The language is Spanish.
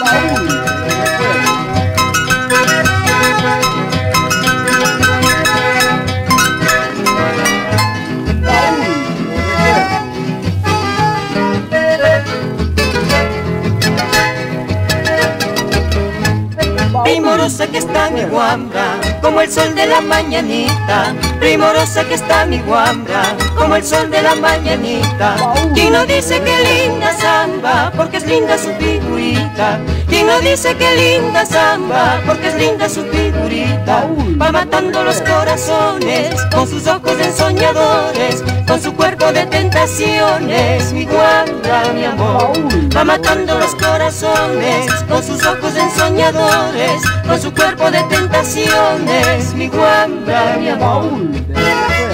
baúl de recuerdos. Primorosa que está mi guambra, como el sol de la mañanita. Primorosa que está mi guambra, como el sol de la mañanita. ¿Quién no dice que linda samba, porque es linda su figurita? ¿Quién no dice que linda samba, porque es linda su figurita? Va matando los corazones, con sus ojos de ensoñadores, con su cuerpo de tentaciones. Mi guambra, mi amor, va matando los corazones, con sus ojos de ensoñadores, con su cuerpo de tentaciones. Mi guambra, mi amor.